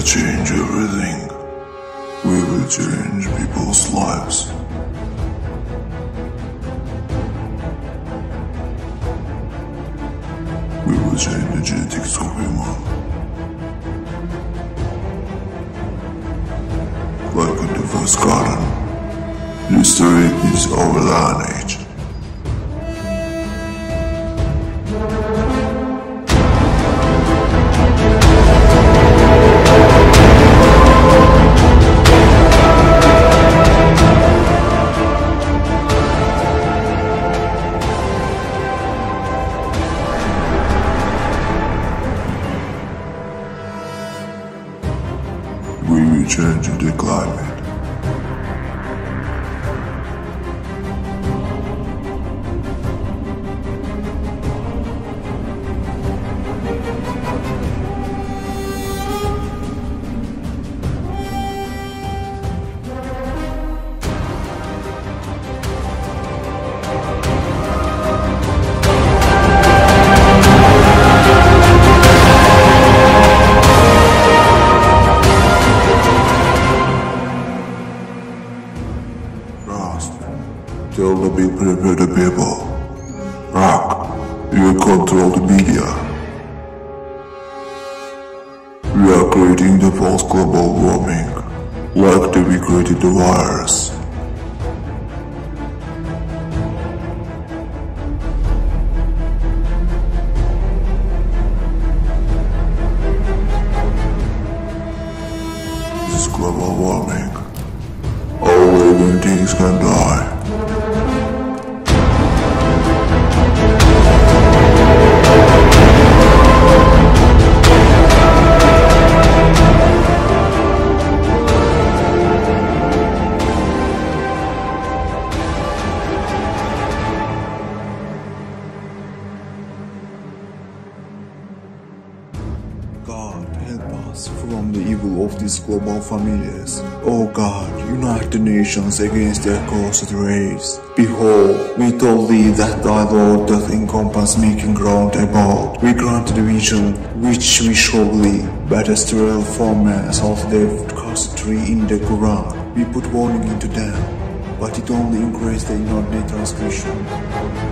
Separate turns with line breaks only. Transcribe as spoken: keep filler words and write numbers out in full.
change everything. We will change people's lives. We will change the genetics of human. Like in the first garden, history is our lineage. We will change the climate. Tell the people, prepare the people. Rock, you control the media. We are creating the false global warming, like that we created the virus. This is global warming. All living things can die. God, help us from the evil of these global families. O God, unite the nations against their cursed race. Behold, we told thee that thy Lord doth encompass making ground about. We grant the vision which we surely, but as to formats of their custody in the Quran. We put warning into them, but it only increased the inordinate transgression.